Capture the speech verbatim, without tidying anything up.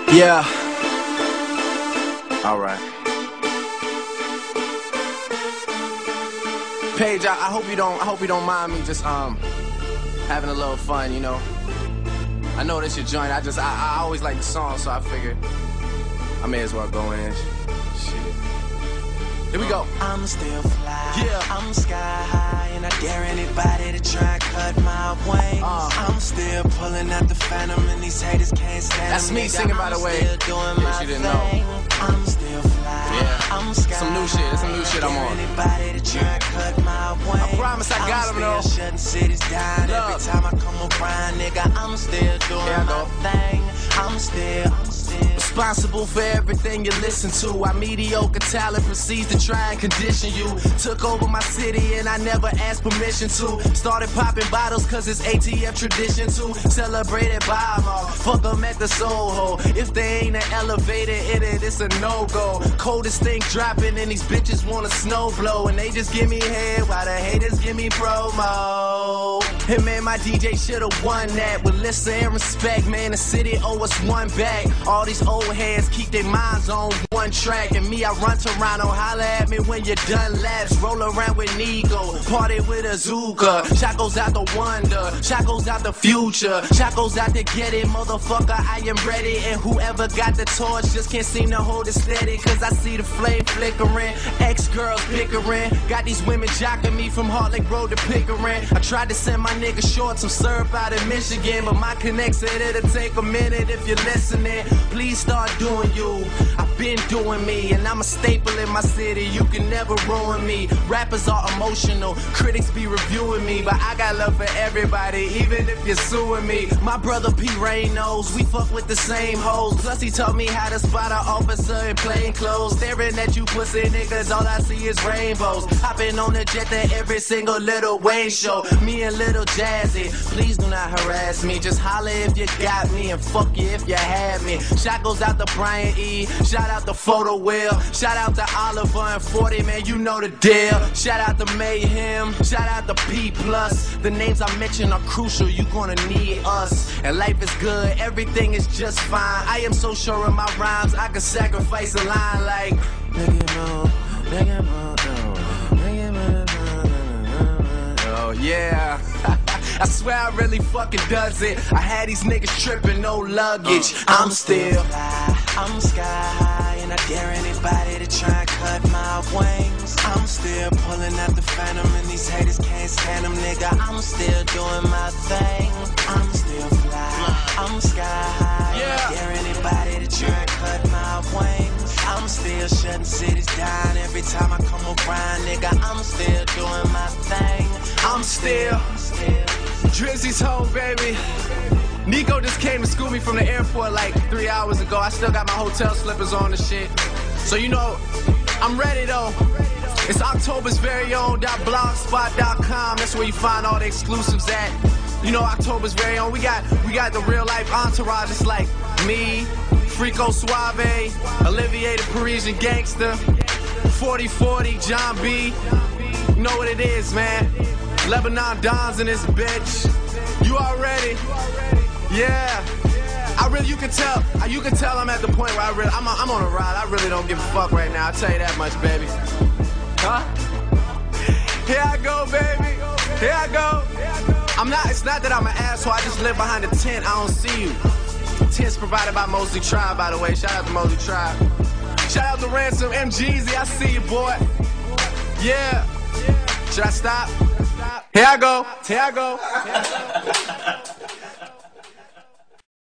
Yeah. All right. Paige, I, I hope you don't. I hope you don't mind me just um having a little fun. You know. I know this your joint. I just I, I always like the song, so I figured I may as well go in. Shit. Here we go. I'm still fly. Yeah. I'm sky high, and I dare anybody to try and cut my wings. Uh, I'm still pulling out the phantom, and these haters can't stand That's them, me nigga. singing, by the I'm way. Still doing In my case you didn't thing. know. I'm still fly. Yeah. I'm sky Some new shit. That's some new shit I'm high. on. Dare anybody to try and cut my wings. I promise I got him, though. I'm still shutting cities down. Love. Every time I come around, nigga, I'm still doing Yeah, I my know. thing. I'm still, I'm still responsible for everything you listen to. Our mediocre talent proceeds to try and condition you. Took over my city and I never asked permission to. Started popping bottles cause it's A T F tradition to. Celebrated by them all. Fuck them at the Soho. If they ain't an elevator in it, it's a no-go. Coldest thing dropping and these bitches want a snowblow. And they just give me head while the haters give me promo. And man, my D J should've won that. With listen and respect, man, the city owe us one back. All these old heads keep their minds on one track. And me, I run Toronto, holla at me when you're done laps. Roll around with Nigo, party with a Zuka. Shot goes out the wonder, shot goes out the future. Shot goes out to get it, motherfucker, I am ready. And whoever got the torch just can't seem to hold it steady. Cause I see the flame flickering, ex-girls bickering. Got these women jocking me from Heartland Road to Pickering. I tried to send my nigga short some syrup out in Michigan, but my connect said it'll take a minute if you're listening. Please start doing you. I've been doing me, and I'm a staple in my city. You can never ruin me. Rappers are emotional, critics be reviewing me, but I got love for everybody, even if you're suing me. My brother P. Ray knows we fuck with the same hoes. Plus he taught me how to spot an officer in plain clothes. Staring at you pussy niggas, all I see is rainbows. Hopping on the jet to every single Lil Wayne show. Me and Lil Jazzy, please do not harass me. Just holler if you got me, and fuck you if you had me. Shot goes out to Brian E. Shout out to Photo Will. Shout out to Oliver and forty, man, you know the deal. Shout out to Mayhem. Shout out to P plus. The names I mention are crucial, you gonna need us. And life is good, everything is just fine. I am so sure of my rhymes, I could sacrifice a line like nigga mo, nigga mo, nigga mo, oh yeah. I swear I really fucking does it. I had these niggas tripping, no luggage. Uh, I'm, I'm still fly, I'm sky high, and I dare anybody to try and cut my wings. I'm still pulling out the phantom, and these haters can't stand them, nigga. I'm still doing my thing. I'm still fly, I'm sky high, yeah. and I dare anybody to try and cut my wings. I'm still shutting cities down every time I come around, nigga. I'm still doing my thing. I'm still, I'm still. Drizzy's home, baby. Nico just came to school me from the airport like three hours ago. I still got my hotel slippers on and shit. So you know, I'm ready though. It's October's very own .blogspot dot com. That's where you find all the exclusives at. You know, October's very own. We got we got the real life entourage. It's like me, Frico Suave, Olivier the Parisian Gangster, forty forty, John B. You know what it is, man. Lebanon Don's in this bitch. You already, yeah. I really, you can tell, you can tell I'm at the point where I really, I'm, a, I'm on a ride. I really don't give a fuck right now. I'll tell you that much, baby. Huh? Here I go, baby. Here I go. I'm not. It's not that I'm an asshole. I just live behind a tent. I don't see you. Tent's provided by Mosley Tribe, by the way. Shout out to Mosley Tribe. Shout out to Ransom, M Jeezy. I see you, boy. Yeah. Should I stop? Here I go. Here I go.